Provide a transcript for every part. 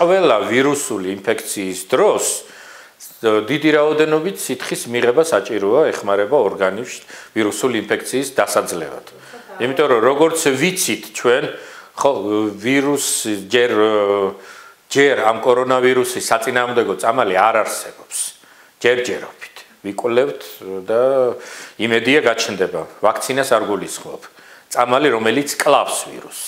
ყველა ვირუსული ინფექციის დროს დიდი რაოდენობით სითხის მიღება საჭიროა, ეხმარება ორგანიზმს ვირუსული ინფექციის დასაძლევად. იმიტომ რომ როგორც ვიცით ჩვენ, ხო, ვირუსი ჯერ ამ კორონავირუსის საწინააღმდეგო წამალი არ არსებობს. ჯერჯერობით ვიკვლევთ და იმედია გაჩნდება. ვაქცინას არ გულისხმობ. წამალი, რომელიც კლავს ვირუსს.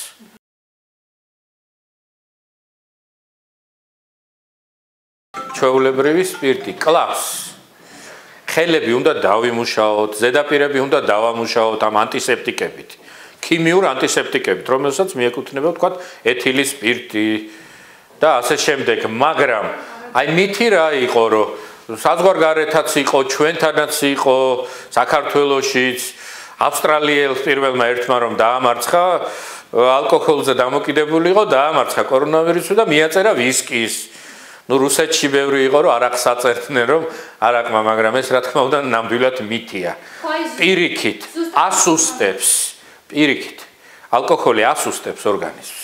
ჩვეულებრივი სპირტი კლავს. ხელები უნდა დავიმუშაოთ, ზედაპირები უნდა დავამუშაოთ ამ ანტისეპტიკებით. ქიმიურ ანტისეპტიკებით, რომელსაც მიეკუთვნება თქვა ეთილის სპირტი და ასე შემდეგ, მაგრამ აი მითი რა იყო, რომ საზღვარგარეთაც იყო, ჩვენთანაც იყო, საქართველოშიც, ავსტრალიელს პირველმა ერთმა რომ დაამარცხა, ალკოჰოლზე დამოკიდებული იყო, დაამარცხა კორონავირუსი და მიაწერა ვისკის. ნუ რუსეთში ბევრი იყო, რომ არაყს აწერდნენ, რომ არაყმა, მაგრამ ეს რა თქმა უნდა ნამდვილად მითია. პირიქით ასუსტებს, პირიქით. ალკოჰოლი ასუსტებს ორგანიზმს.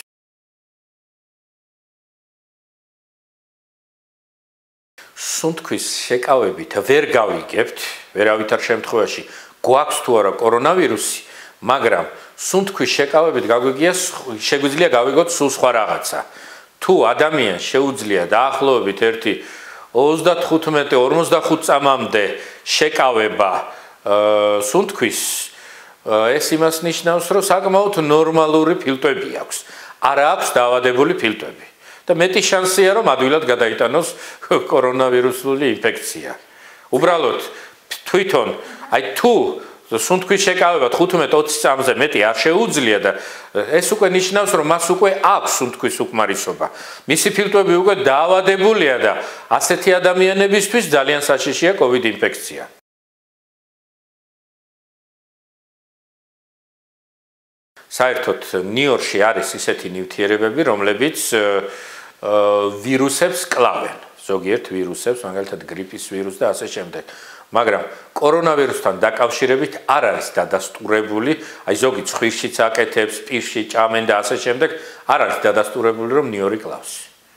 სუნთქვის შეკავებით ვერ გავიგებთ, ვერავითარ შემთხვევაში გვაქვს თუ არა კორონავირუსი, მაგრამ სუნთქვის შეკავებით შეგვიძლია გავიგოთ სულ სხვა რაღაცა. თუ ადამიანს შეუძლია დაახლოებით 35-45 წამამდე შეკავება სუნთქვის, ეს იმას ნიშნავს, რომ საკმაოდ ნორმალური ფილტვები აქვს. არა აქვს დაავადებული ფილტვები. და მეტი შანსია, რომ ადვილად გადაიტანოს კორონავირუსული ინფექცია. უბრალოდ თვითონ, აი თუ სუნთქვის შეკავება 15-20 წამზე მეტი არ შეუძლია და ეს უკვე ნიშნავს, რომ მას უკვე აქვს სუნთქვის უკმარისობა. მისი ფილტვები უკვე დაავადებულია და ასეთი ადამიანებისთვის ძალიან საშიშია COVID ინფექცია. საერთოდ ნიუ-იორკში არის ისეთი ნივთიერებები, რომლებიც ვირუსებს კლავენ. ზოგიერთ ვირუსებს, მაგალითად გრიპის ვირუსს და ასე შემდეგ. მაგრამ კორონავირუსთან დაკავშირებით არ არის დადასტურებული, აი ზოგი ცხვირშიც აკეთებს, პირში ჭამენ და ასე შემდეგ, არ არის დადასტურებული, რომ ნიუ-იორკი კლავს.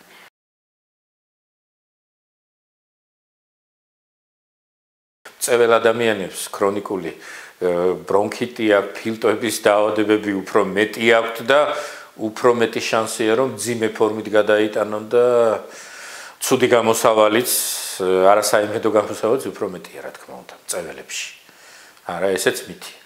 წეվել ადამიანებს ქრონიკული ბრონქიტი აქვს, ფილტვების დაავადებები უფრო მეტი აქვთ და უფრო მეტი შანსია, რომ მძიმე ფორმით გადაიტანონ და ცუდი გამოსავალიც, არასაიმედო გამოსავალიც უფრო მეტია, რა თქმა უნდა, წეველებში. არა, ესეც მითია.